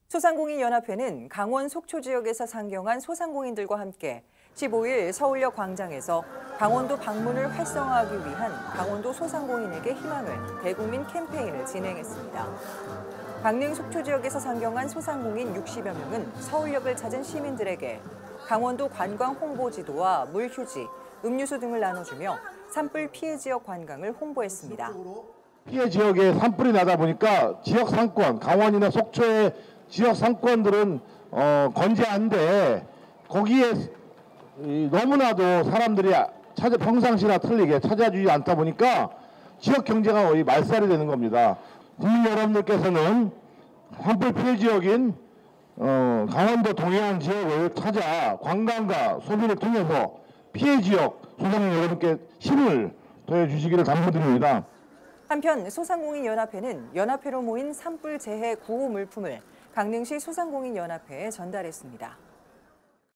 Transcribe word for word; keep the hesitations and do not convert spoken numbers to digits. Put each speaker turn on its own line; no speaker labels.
소상공인연합회는 강원 속초 지역에서 상경한 소상공인들과 함께 십오일 서울역 광장에서 강원도 방문을 활성화하기 위한 강원도 소상공인에게 희망을 대국민 캠페인을 진행했습니다. 강릉 속초 지역에서 상경한 소상공인 육십여 명은 서울역을 찾은 시민들에게 강원도 관광 홍보 지도와 물휴지, 음료수 등을 나눠주며 산불 피해 지역 관광을 홍보했습니다.
피해 지역에 산불이 나다 보니까 지역 상권, 강원이나 속초의 지역 상권들은 어, 건재한데 거기에 너무나도 사람들이 찾아, 평상시나 틀리게 찾아주지 않다 보니까 지역 경제가 거의 말살이 되는 겁니다. 국민 여러분들께서는 산불 피해 지역인 어, 강원도 동해안 지역을 찾아 관광과 소비를 통해서 피해 지역 소상공인 여러분께 힘을 더해주시기를 당부드립니다.
한편 소상공인연합회는 연합회로 모인 산불 재해 구호 물품을 강릉시 소상공인연합회에 전달했습니다.